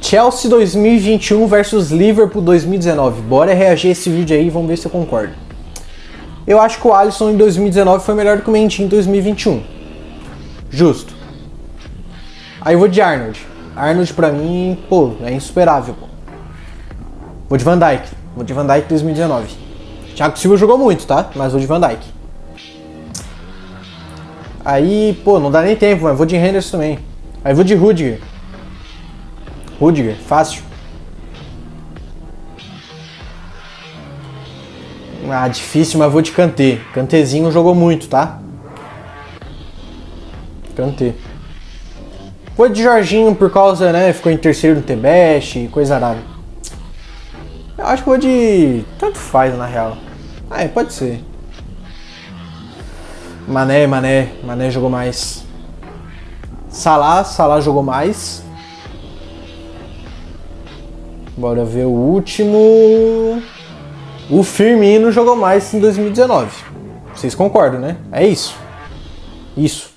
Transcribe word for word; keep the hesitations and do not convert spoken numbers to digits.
Chelsea dois mil e vinte e um versus Liverpool dois mil e dezenove. Bora reagir a esse vídeo aí e vamos ver se eu concordo. Eu acho que o Alisson em dois mil e dezenove foi melhor do que o Mendy em dois mil e vinte e um. Justo. Aí eu vou de Arnold. Arnold pra mim, pô, é insuperável, pô. Vou de Van Dijk. Vou de Van Dijk dois mil e dezenove. Thiago Silva jogou muito, tá? Mas vou de Van Dijk. Aí, pô, não dá nem tempo, mas vou de Henderson também. Aí vou de Rudiger. Rudiger, fácil. Ah, difícil, mas vou de Kanté. Kantézinho jogou muito, tá? Kanté. Vou de Jorginho por causa, né, ficou em terceiro no T-Best, coisa arada. Eu acho que vou de... tanto faz, na real. Ah, é, pode ser. Mané, Mané. Mané jogou mais. Salah, Salah jogou mais. Bora ver o último. O Firmino jogou mais em dois mil e dezenove. Vocês concordam, né? É isso. Isso.